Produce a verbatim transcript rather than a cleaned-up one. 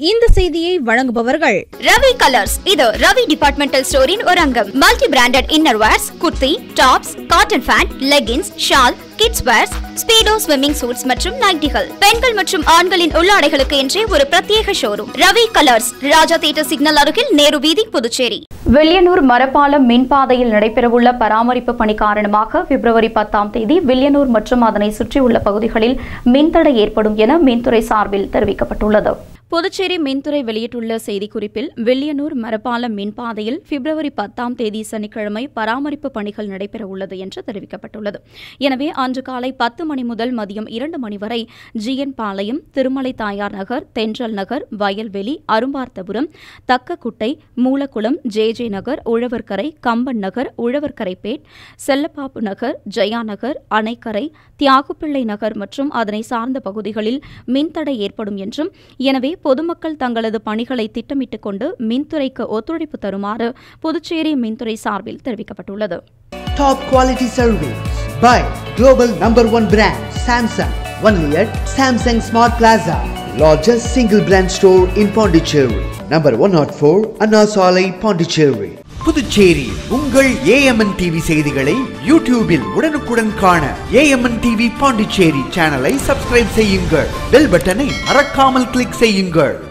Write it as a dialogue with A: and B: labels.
A: இந்த செய்தியை வழங்குபவர்கள்
B: ரவி கலர்ஸ். இது ரவி டிபார்ட்மெண்டல் ஸ்டோரின் ஒரு அங்கம். Multi branded innerwears, kurti, tops, cotton pant, leggings, shawl, kids wears, Speedo swimming suits மற்றும் நைட்டிகள். பெண்கள் மற்றும் ஆண்களின் உள்ளாடைகளுக்கு என்றே ஒரு பிரத்யேக showroom. Ravi colours, Raja theatre signal அருகில், நேரு வீதி, புதுச்சேரி.
C: வில்லியனூர் மரப்பாலம் மின்பாதையில் நடைபெறவுள்ள பராமரிப்பு பணி காரணமாக பிப்ரவரி பத்தாம் தேதி வில்லியனூர் மற்றும் அதனை சுற்றியுள்ள பகுதிகளில் மின்தடை ஏற்படும் என மின்துறை சார்பில் தெரிவிக்கப்பட்டுள்ளது. புதுச்சேரி மின்துறை வெளியிட்டுள்ள செய்திக்குறிப்பில் வில்லியனூர் மரப்பாலம் மின்பாதையில் பிப்ரவரி பத்தாம் தேதி சனிக்கிழமை பராமரிப்பு பணிகள் நடைபெறவுள்ளது என்று தெரிவிக்கப்பட்டுள்ளது. எனவே அன்று காலை பத்து மணி முதல் மதியம் இரண்டு மணி வரை ஜிஎன் பாளையம், திருமலை தாயார் நகர், தென்றல் நகர், வயல்வெளி, அரும்பார்த்தபுரம், தக்கக்குட்டை, மூலக்குளம், ஜே ஜே நகர், உழவர்கரை, கம்பன் நகர், உழவர்கரைப்பேட், செல்லப்பாப்பு நகர், ஜெயா நகர், அணைக்கரை, தியாகுப்பிள்ளை நகர் மற்றும் அதனை சார்ந்த பகுதிகளில் மின்தடை ஏற்படும் என்றும், எனவே பொதுமக்கள் தங்களது பணிகளை திட்டமிட்டுக் கொண்டு மின்துறைக்கு ஒத்துழைப்பு தருமாறு புதுச்சேரி மின்துறை சார்பில் தெரிவிக்கப்பட்டுள்ளது.
D: Top quality service by global number one brand Samsung. Only at Samsung Smart Plaza, largest single brand store in Pondicherry. Number one oh four Anna Salai, Pondicherry. Puducherry உங்கள் A M N T V செய்திகளை யூடியூபில் உடனுக்குடன் காண A M N T V Pondicherry சேனலை subscribe செய்யுங்கள். Bell பட்டனை மறக்காமல் click செய்யுங்கள்.